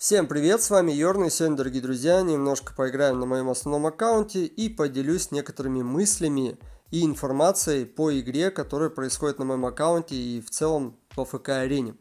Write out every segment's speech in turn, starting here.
Всем привет, с вами Йорн, и сегодня, дорогие друзья, немножко поиграем на моем основном аккаунте и поделюсь некоторыми мыслями и информацией по игре, которая происходит на моем аккаунте и в целом по ФК-арене.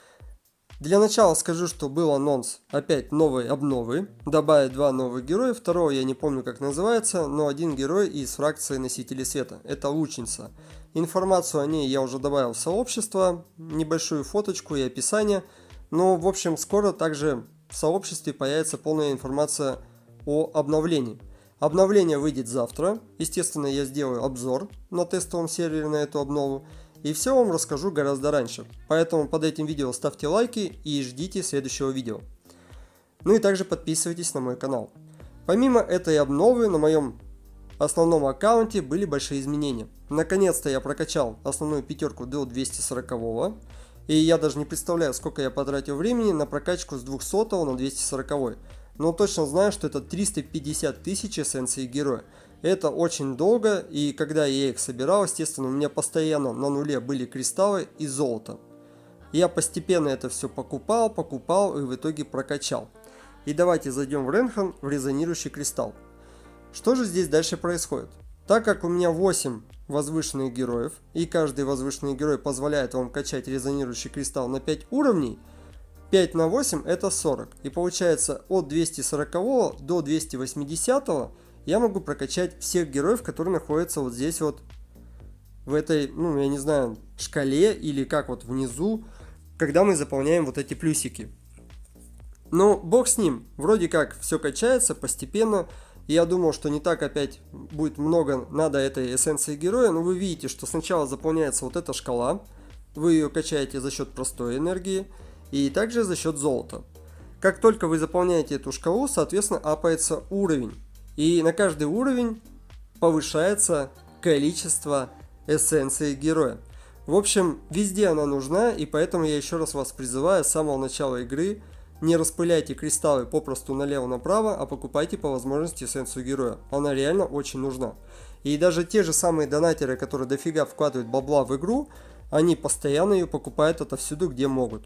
Для начала скажу, что был анонс опять новой обновы, добавить два новых героя, второго я не помню как называется, но один герой из фракции Носители Света, это Лучница. Информацию о ней я уже добавил в сообщество, небольшую фоточку и описание. Но, в общем, скоро также в сообществе появится полная информация о обновлении. Обновление выйдет завтра. Естественно, я сделаю обзор на тестовом сервере на эту обнову. И все вам расскажу гораздо раньше. Поэтому под этим видео ставьте лайки и ждите следующего видео. Ну и также подписывайтесь на мой канал. Помимо этой обновы на моем основном аккаунте были большие изменения. Наконец-то я прокачал основную пятерку до 240-го. И я даже не представляю, сколько я потратил времени на прокачку с 200 на 240. Но точно знаю, что это 350 тысяч эссенций героя. Это очень долго, и когда я их собирал, естественно, у меня постоянно на нуле были кристаллы и золото. Я постепенно это все покупал и в итоге прокачал. И давайте зайдем в Ренхан, в резонирующий кристалл. Что же здесь дальше происходит? Так как у меня 8 возвышенных героев, и каждый возвышенный герой позволяет вам качать резонирующий кристалл на 5 уровней, 5 на 8 это 40. И получается от 240 до 280 я могу прокачать всех героев, которые находятся вот здесь вот, в этой, я не знаю, шкале или как вот внизу, когда мы заполняем вот эти плюсики. Но бог с ним, вроде как все качается постепенно. Я думал, что не так опять будет много надо этой эссенции героя, но вы видите, что сначала заполняется вот эта шкала, вы ее качаете за счет простой энергии и также за счет золота. Как только вы заполняете эту шкалу, соответственно, апается уровень, и на каждый уровень повышается количество эссенции героя. В общем, везде она нужна, и поэтому я еще раз вас призываю с самого начала игры: не распыляйте кристаллы попросту налево-направо, а покупайте по возможности эссенцию героя. Она реально очень нужна. И даже те же самые донатеры, которые дофига вкладывают бабла в игру, они постоянно ее покупают отовсюду, где могут.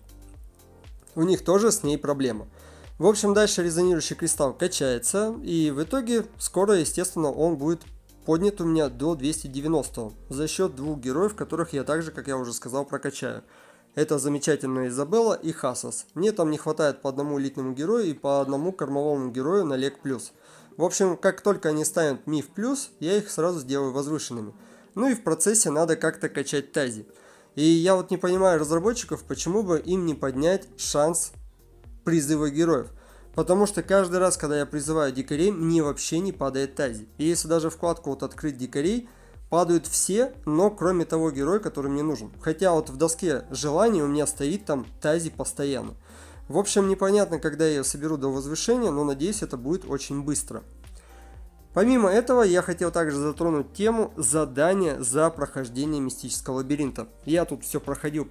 У них тоже с ней проблема. В общем, дальше резонирующий кристалл качается, и в итоге скоро, естественно, он будет поднят у меня до 290 за счет двух героев, которых я также, как я уже сказал, прокачаю. Это замечательная Изабелла и Хасас. Мне там не хватает по одному элитному герою и по одному кормовому герою на Лег плюс. В общем, как только они станут Миф плюс, я их сразу сделаю возвышенными. Ну и в процессе надо как-то качать Тази. И я вот не понимаю разработчиков, почему бы им не поднять шанс призыва героев. Потому что каждый раз, когда я призываю дикарей, мне вообще не падает Тази. И если даже вкладку вот открыть дикарей, падают все, но кроме того героя, который мне нужен. Хотя вот в доске желаний у меня стоит там Тази постоянно. В общем, непонятно, когда я ее соберу до возвышения, но надеюсь, это будет очень быстро. Помимо этого, я хотел также затронуть тему задания за прохождение мистического лабиринта. Я тут все проходил.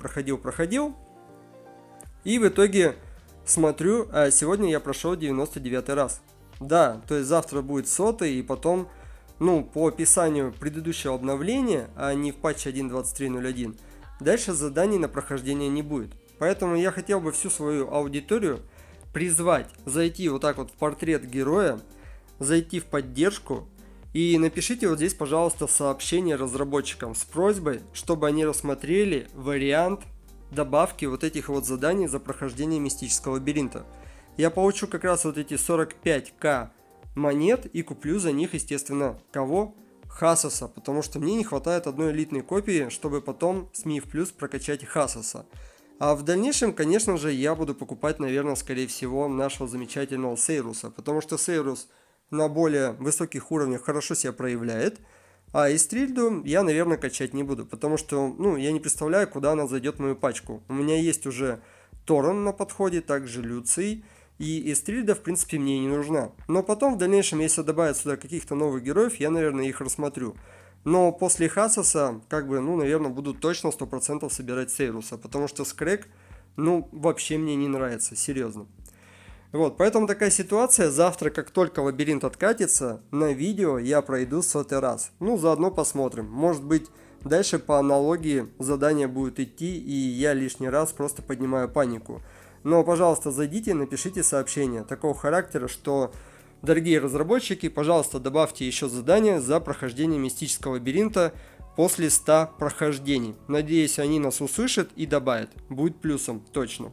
И в итоге смотрю, а сегодня я прошел 99 раз. Да, то есть завтра будет 100-й, и потом... по описанию предыдущего обновления, а не в патче 1.23.01, дальше заданий на прохождение не будет. Поэтому я хотел бы всю свою аудиторию призвать зайти вот так вот в портрет героя, зайти в поддержку и напишите вот здесь, пожалуйста, сообщение разработчикам с просьбой, чтобы они рассмотрели вариант добавки вот этих вот заданий за прохождение мистического лабиринта. Я получу как раз вот эти 45к монет и куплю за них, естественно, кого? Хасаса, потому что мне не хватает одной элитной копии, чтобы потом с Миф плюс прокачать Хасаса. А в дальнейшем, конечно же, я буду покупать, наверное, скорее всего, нашего замечательного Сейруса, потому что Сейрус на более высоких уровнях хорошо себя проявляет, а Истрильду я, наверное, качать не буду, потому что, я не представляю, куда она зайдет в мою пачку. У меня есть уже Торрен на подходе, также Люций, и Эстрильда, в принципе, мне не нужна. Но потом, в дальнейшем, если добавят сюда каких-то новых героев, я, наверное, их рассмотрю. Но после Хасаса, наверное, буду точно 100% собирать Сейруса. Потому что Скрэк, вообще мне не нравится, серьезно. Вот, поэтому такая ситуация. Завтра, как только лабиринт откатится, на видео я пройду 100-й раз. Заодно посмотрим. Может быть, дальше по аналогии задание будет идти, и я лишний раз просто поднимаю панику. Но, пожалуйста, зайдите и напишите сообщение такого характера, что: дорогие разработчики, пожалуйста, добавьте еще задание за прохождение мистического лабиринта после 100 прохождений. Надеюсь, они нас услышат и добавят. Будет плюсом, точно.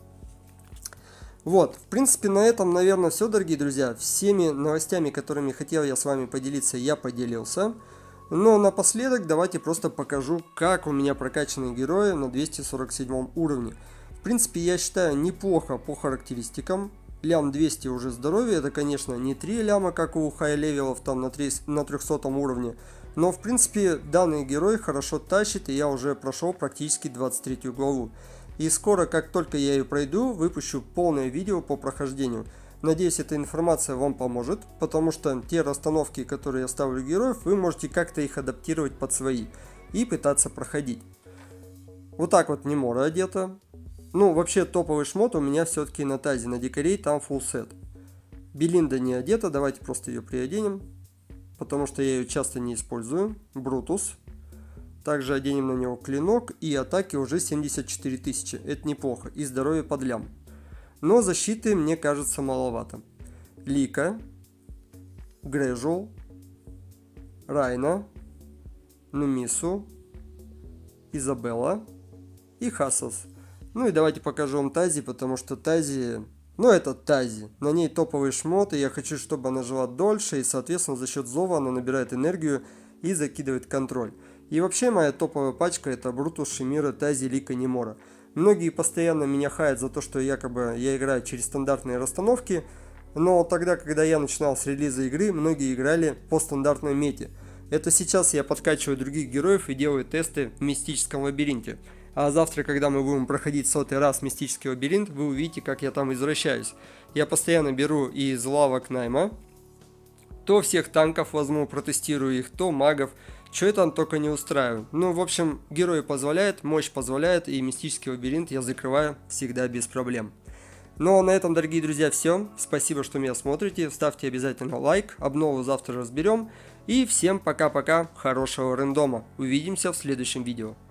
Вот, в принципе, на этом, наверное, все, дорогие друзья. Всеми новостями, которыми хотел я с вами поделиться, я поделился. Но напоследок давайте просто покажу, как у меня прокачаны герои на 247 уровне. В принципе, я считаю, неплохо по характеристикам. Лям 200 уже здоровье, это, конечно, не 3 ляма, как у хай-левелов там на 300 уровне. Но, в принципе, данный герой хорошо тащит, и я уже прошел практически 23 главу. И скоро, как только я ее пройду, выпущу полное видео по прохождению. Надеюсь, эта информация вам поможет, потому что те расстановки, которые я ставлю героев, вы можете как-то их адаптировать под свои и пытаться проходить. Вот так вот Немора одета. Ну, вообще топовый шмот у меня все-таки на тазе, на дикарей там full сет. Белинда не одета, давайте просто ее приоденем, потому что я ее часто не использую. Брутус. Также оденем на него клинок, и атаки уже 74 тысячи, это неплохо, и здоровье под лям. Но защиты мне кажется маловато. Лика, Грежул, Райна, Нумису, Изабелла и Хасас. Ну и давайте покажу вам Тази, потому что Тази, ну это Тази, на ней топовый шмот, и я хочу, чтобы она жила дольше, и соответственно за счет зова она набирает энергию и закидывает контроль. И вообще моя топовая пачка это Брутус, Шимира, Тази, Лика, Немора. Многие постоянно меня хаят за то, что якобы я играю через стандартные расстановки, но тогда, когда я начинал с релиза игры, многие играли по стандартной мете. Это сейчас я подкачиваю других героев и делаю тесты в мистическом лабиринте. А завтра, когда мы будем проходить 100-й раз мистический лабиринт, вы увидите, как я там извращаюсь. Я постоянно беру из лавок найма, то всех танков возьму, протестирую их, то магов. Что я там только не устраиваю. Ну, в общем, герои позволяют, мощь позволяет, и мистический лабиринт я закрываю всегда без проблем. Ну, а на этом, дорогие друзья, все. Спасибо, что меня смотрите. Ставьте обязательно лайк. Обнову завтра разберем. И всем пока-пока. Хорошего рандома. Увидимся в следующем видео.